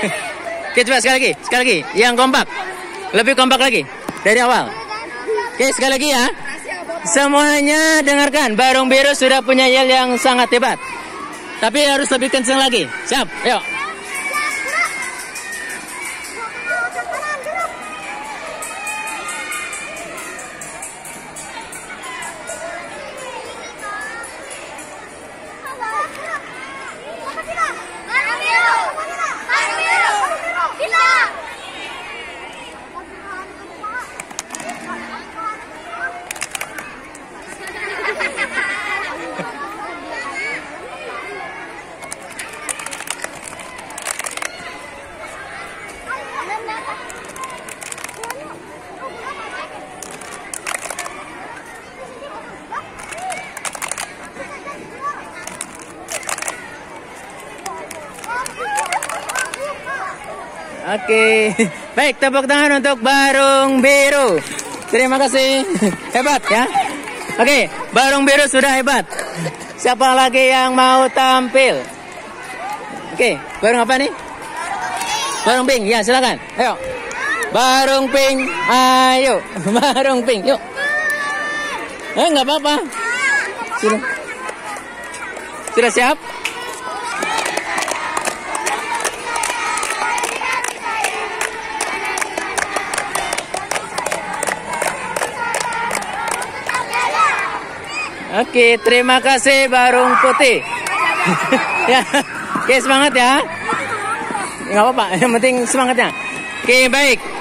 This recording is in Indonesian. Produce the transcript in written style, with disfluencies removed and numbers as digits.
Oke, coba sekali lagi. Yang kompak. Lebih kompak lagi dari awal. Oke, sekali lagi ya. Semuanya dengarkan, Barung Biru sudah punya yel yang sangat hebat. Tapi harus lebih kencang lagi. Siap, yuk. Oke, baik, tepuk tangan untuk Barung Biru. Terima kasih, hebat ya. Oke, Barung Biru sudah hebat. Siapa lagi yang mau tampil? Oke, Barung apa nih? Barung Pink, ya silakan. Ayo, Barung Pink, ayo, Barung Pink, yuk. Nggak apa-apa. Sudah siap? Oke, terima kasih Barung Putih. Ya, oke, semangat ya. Nggak apa-apa, yang penting semangatnya. Oke, baik.